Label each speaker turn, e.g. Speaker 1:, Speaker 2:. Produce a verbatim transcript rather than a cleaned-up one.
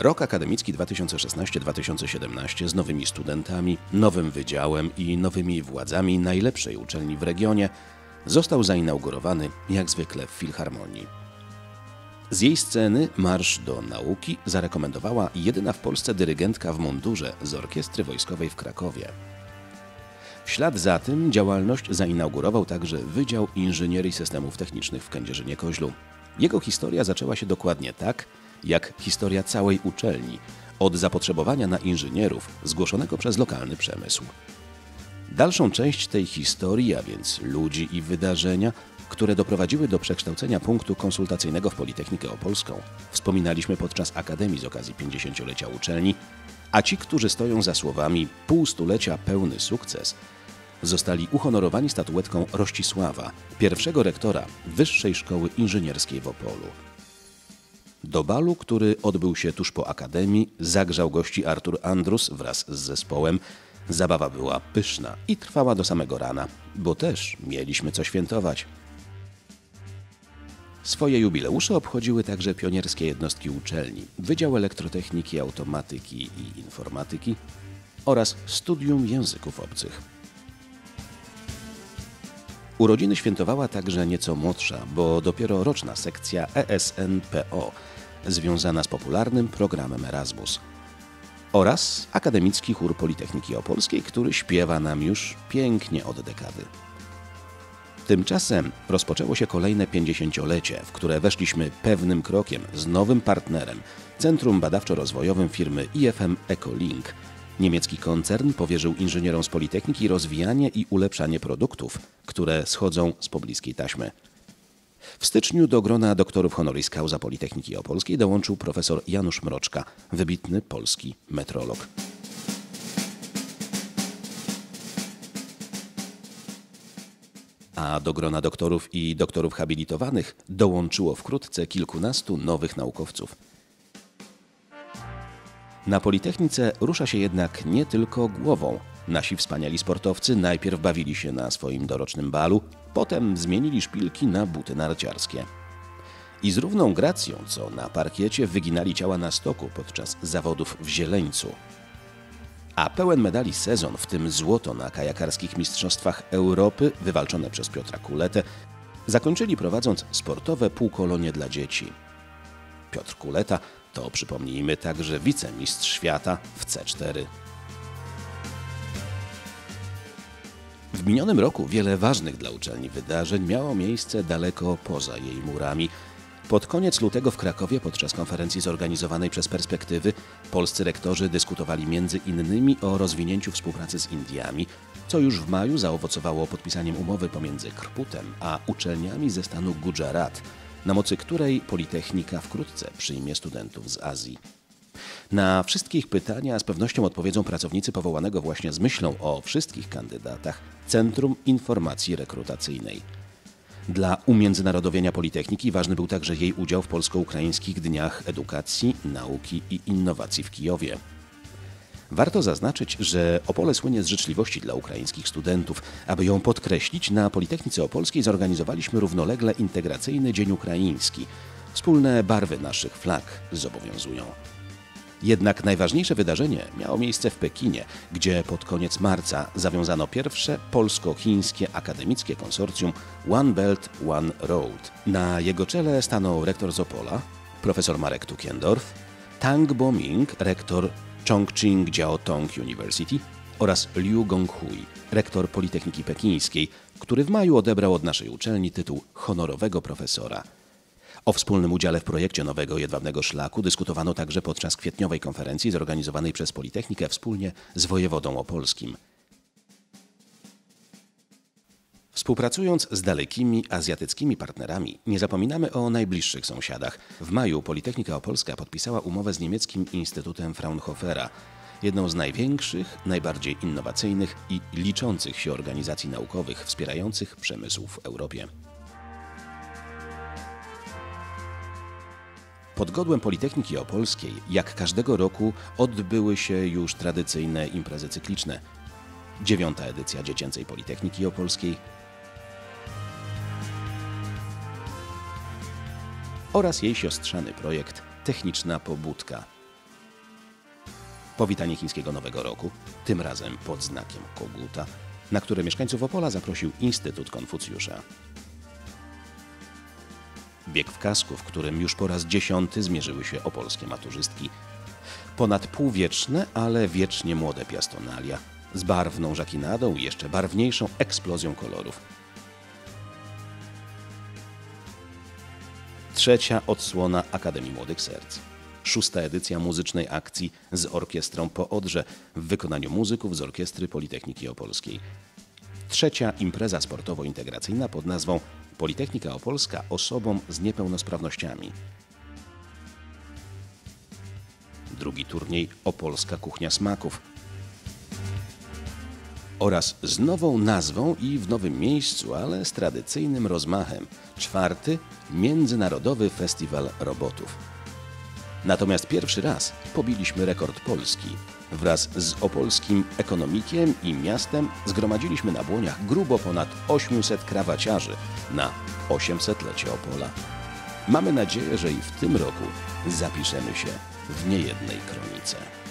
Speaker 1: Rok akademicki dwa tysiące szesnasty dwa tysiące siedemnaście z nowymi studentami, nowym wydziałem i nowymi władzami najlepszej uczelni w regionie został zainaugurowany jak zwykle w Filharmonii. Z jej sceny Marsz do Nauki zarekomendowała jedyna w Polsce dyrygentka w mundurze z Orkiestry Wojskowej w Krakowie. W ślad za tym działalność zainaugurował także Wydział Inżynierii Systemów Technicznych w Kędzierzynie-Koźlu. Jego historia zaczęła się dokładnie tak, jak historia całej uczelni, od zapotrzebowania na inżynierów zgłoszonego przez lokalny przemysł. Dalszą część tej historii, a więc ludzi i wydarzenia, które doprowadziły do przekształcenia punktu konsultacyjnego w Politechnikę Opolską, wspominaliśmy podczas Akademii z okazji pięćdziesięciolecia uczelni, a ci, którzy stoją za słowami półstulecia pełny sukces, zostali uhonorowani statuetką Rościsława, pierwszego rektora Wyższej Szkoły Inżynierskiej w Opolu. Do balu, który odbył się tuż po Akademii, zagrzał gości Artur Andrus wraz z zespołem. Zabawa była pyszna i trwała do samego rana, bo też mieliśmy co świętować. Swoje jubileusze obchodziły także pionierskie jednostki uczelni, Wydział Elektrotechniki, Automatyki i Informatyki oraz Studium Języków Obcych. Urodziny świętowała także nieco młodsza, bo dopiero roczna sekcja E S N P O, związana z popularnym programem Erasmus. Oraz Akademicki Chór Politechniki Opolskiej, który śpiewa nam już pięknie od dekady. Tymczasem rozpoczęło się kolejne pięćdziesięciolecie, w które weszliśmy pewnym krokiem z nowym partnerem, Centrum Badawczo-Rozwojowym firmy I F M Ecolink. Niemiecki koncern powierzył inżynierom z Politechniki rozwijanie i ulepszanie produktów, które schodzą z pobliskiej taśmy. W styczniu do grona doktorów honoris causa Politechniki Opolskiej dołączył profesor Janusz Mroczka, wybitny polski metrolog. A do grona doktorów i doktorów habilitowanych dołączyło wkrótce kilkunastu nowych naukowców. Na Politechnice rusza się jednak nie tylko głową. Nasi wspaniali sportowcy najpierw bawili się na swoim dorocznym balu, potem zmienili szpilki na buty narciarskie. I z równą gracją, co na parkiecie, wyginali ciała na stoku podczas zawodów w Zieleńcu. A pełen medali sezon, w tym złoto na kajakarskich mistrzostwach Europy, wywalczone przez Piotra Kuletę, zakończyli prowadząc sportowe półkolonie dla dzieci. Piotr Kuleta to, przypomnijmy, także wicemistrz świata w C cztery. W minionym roku wiele ważnych dla uczelni wydarzeń miało miejsce daleko poza jej murami. Pod koniec lutego w Krakowie podczas konferencji zorganizowanej przez Perspektywy polscy rektorzy dyskutowali między innymi o rozwinięciu współpracy z Indiami, co już w maju zaowocowało podpisaniem umowy pomiędzy Krputem a uczelniami ze stanu Gujarat, na mocy której Politechnika wkrótce przyjmie studentów z Azji. Na wszystkich pytania z pewnością odpowiedzą pracownicy powołanego właśnie z myślą o wszystkich kandydatach Centrum Informacji Rekrutacyjnej. Dla umiędzynarodowienia Politechniki ważny był także jej udział w polsko-ukraińskich dniach edukacji, nauki i innowacji w Kijowie. Warto zaznaczyć, że Opole słynie z życzliwości dla ukraińskich studentów. Aby ją podkreślić, na Politechnice Opolskiej zorganizowaliśmy równolegle integracyjny Dzień Ukraiński. Wspólne barwy naszych flag zobowiązują. Jednak najważniejsze wydarzenie miało miejsce w Pekinie, gdzie pod koniec marca zawiązano pierwsze polsko-chińskie akademickie konsorcjum One Belt, One Road. Na jego czele stanął rektor z Opola, profesor Marek Tukiendorf, Tang Boming, rektor Chongqing Jiaotong University oraz Liu Gonghui, rektor Politechniki Pekińskiej, który w maju odebrał od naszej uczelni tytuł honorowego profesora. O wspólnym udziale w projekcie nowego jedwabnego szlaku dyskutowano także podczas kwietniowej konferencji zorganizowanej przez Politechnikę wspólnie z wojewodą opolskim. Współpracując z dalekimi azjatyckimi partnerami, nie zapominamy o najbliższych sąsiadach. W maju Politechnika Opolska podpisała umowę z niemieckim Instytutem Fraunhofera, jedną z największych, najbardziej innowacyjnych i liczących się organizacji naukowych wspierających przemysł w Europie. Pod godłem Politechniki Opolskiej, jak każdego roku, odbyły się już tradycyjne imprezy cykliczne. Dziewiąta edycja Dziecięcej Politechniki Opolskiej oraz jej siostrzany projekt Techniczna Pobudka. powitanie chińskiego Nowego Roku, tym razem pod znakiem koguta, na które mieszkańców Opola zaprosił Instytut Konfucjusza. Bieg w kasku, w którym już po raz dziesiąty zmierzyły się opolskie maturzystki. Ponad półwieczne, ale wiecznie młode piastonalia, z barwną żakinadą i jeszcze barwniejszą eksplozją kolorów. Trzecia odsłona Akademii Młodych Serc. Szósta edycja muzycznej akcji z orkiestrą po Odrze w wykonaniu muzyków z Orkiestry Politechniki Opolskiej. Trzecia impreza sportowo-integracyjna pod nazwą Politechnika Opolska osobom z niepełnosprawnościami. Drugi turniej Opolska Kuchnia Smaków. Oraz z nową nazwą i w nowym miejscu, ale z tradycyjnym rozmachem. Czwarty Międzynarodowy Festiwal Robotów. Natomiast pierwszy raz pobiliśmy rekord Polski. Wraz z opolskim ekonomikiem i miastem zgromadziliśmy na Błoniach grubo ponad osiemset krawaciarzy na osiemsetlecie Opola. Mamy nadzieję, że i w tym roku zapiszemy się w niejednej kronice.